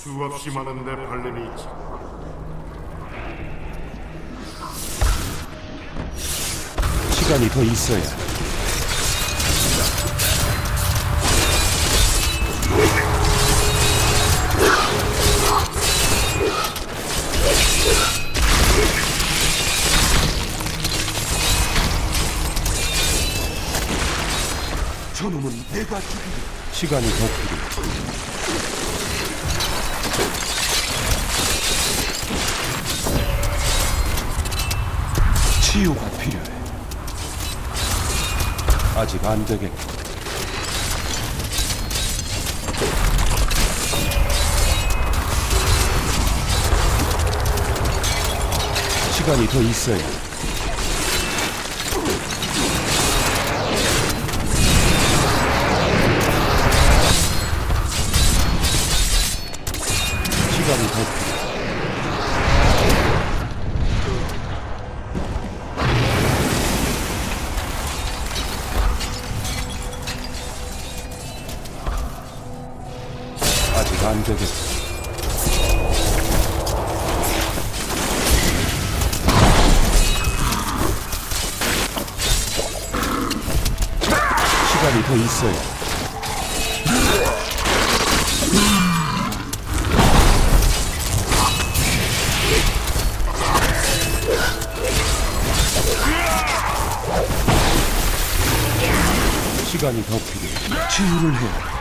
수없이 많은 내 발림이 있지. 시간이 더 있어야. 저놈은 내가 죽이리. 시간이 더 필요해. 치유가 필요해. 아직 안 되겠고. 시간이 더 있어야. 시간이 더 필요해. 아직 안 되겠어. 시간이 더 있어야. 시간이 더 필요해. 치유를 해야 해.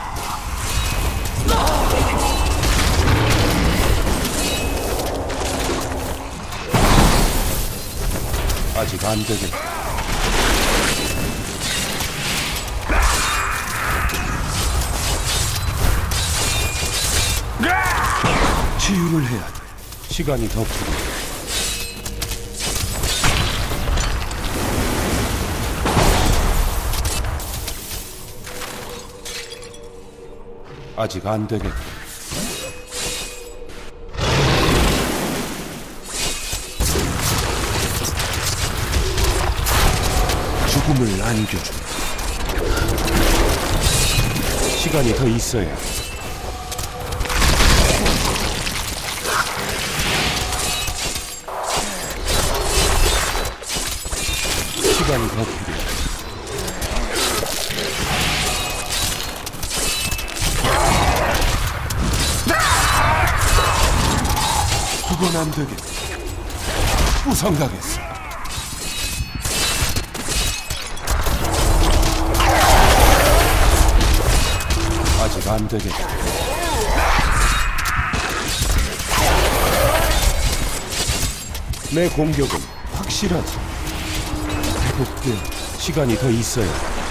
아직 안 되겠다. 치유를 해야 돼. 시간이 더 필요해. 아직 안 되겠다. 죽음을 안겨줘. 시간이 더 있어야. 시간이 더 필요해. 그건 안 되겠다. 부상당했어. 아직 안 되겠다. 내 공격은 확실하지. 회복돼. 시간이 더 있어야.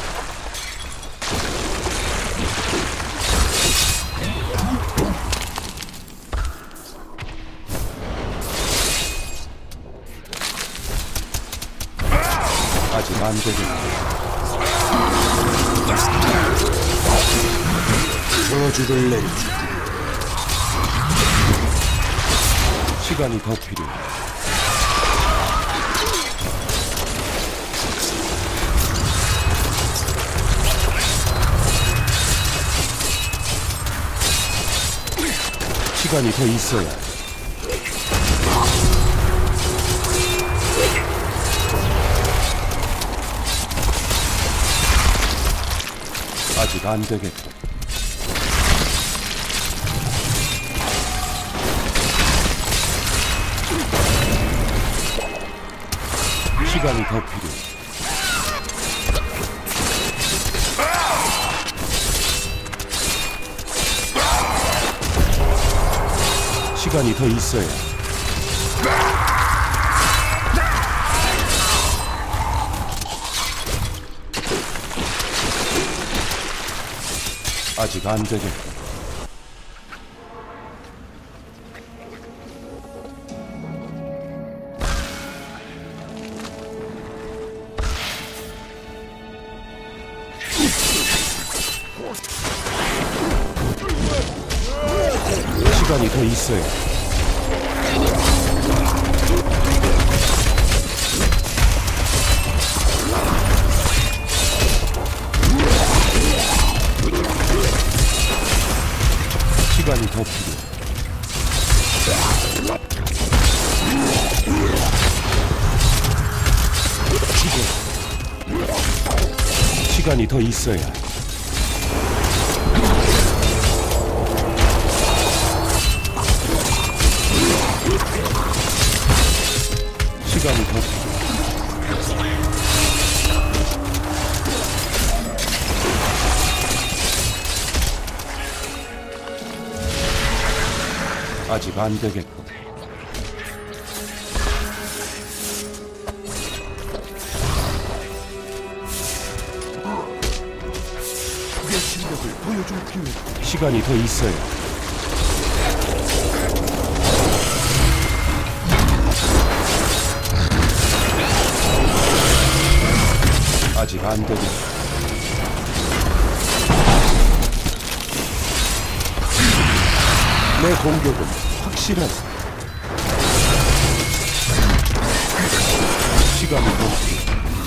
아직 안 되겠다. 저주를 내리지. 시간이 더 필요해. 시간이 더 있어야 해. 아직 안 되겠다. 시간이 더 필요해. 시간이 더 있어야. 아직 안 되겠다. 시간이 더 있어야. 시간이 더 필요해. 시간이 더 있어야. 시간이 더 아직 안 되겠군. 내 실력을 보여줄 기회. 시간이 더 있어야. 아직 안 되겠군. 내 공격은 확실하다. 시간이 더 필요해.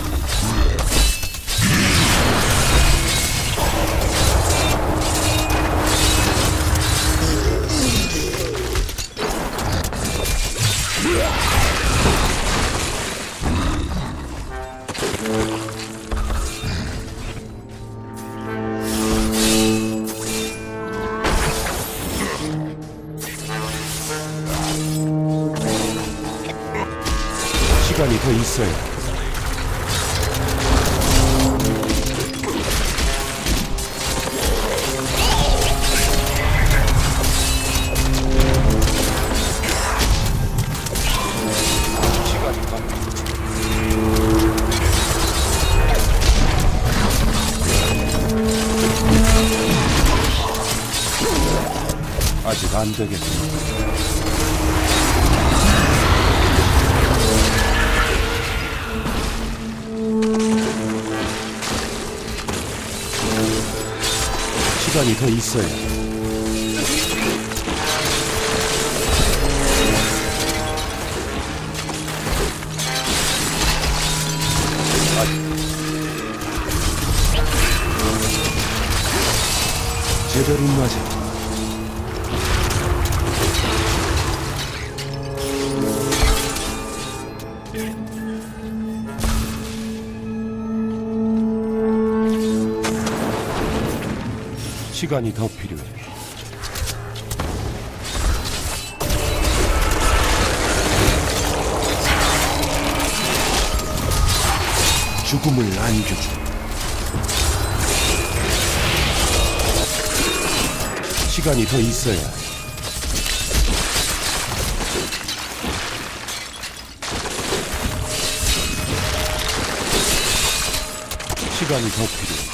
시간이 더 있어야. 시간이 더 아직 안 되겠어. 시간이 더 있어야. 제대로 맞아. 시간이 더 필요해. 죽음을 안겨줘. 시간이 더 있어야. 시간이 더 필요해.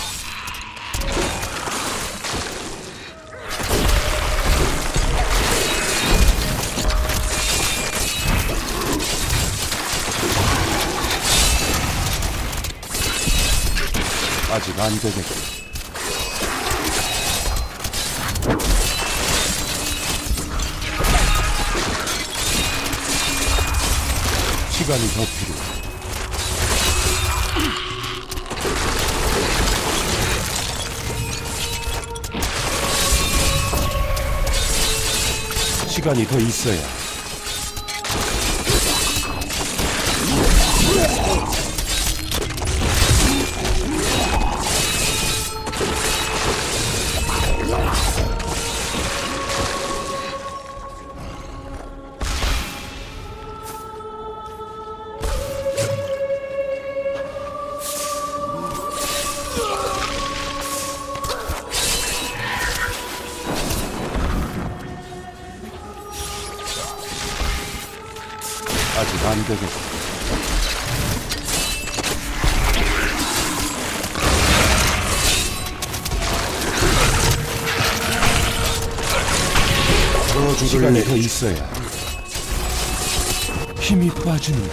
아직 안 되겠군. 시간이 더 필요해. 시간이 더 있어야. 아직 안 되겠군. 시간이 더 있어야. 힘이 빠지는.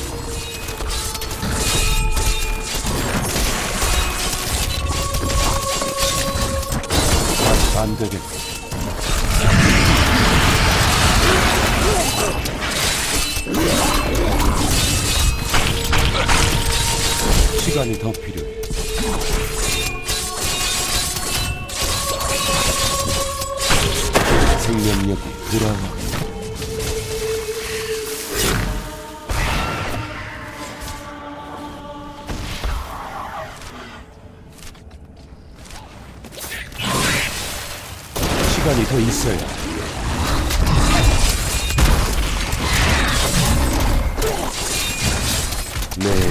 아직 안 되겠군. 시간이 더 필요해. 생명력이 돌아와. 시간이 더 있어야. 네.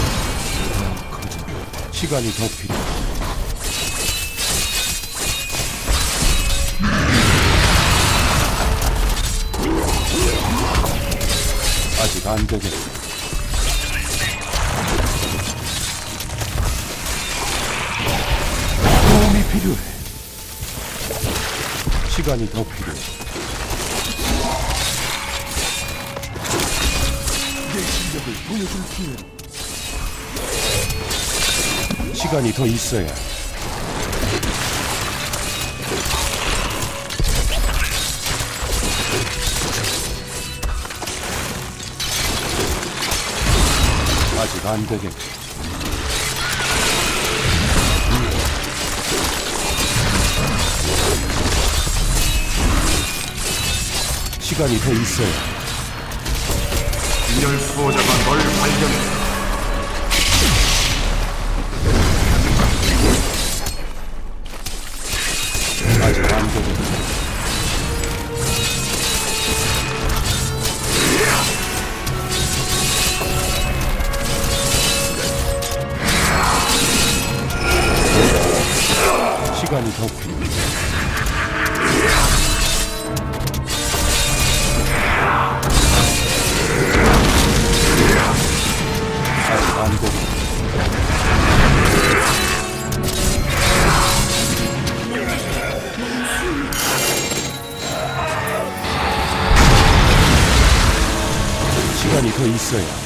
시간이 더 필요해. 아직 안 되겠어. 도움이 필요해. 시간이 더 필요해. 내 실력을 보여줄 기회. 시간이 더 있어야. 아직 안 되겠지. 시간이 더 있어야. 이열 수호자가 널 발견했다. 아직 안 되겠지. 시간이 더 필요해. 아직 안 되겠지. 시간이 더 있어야.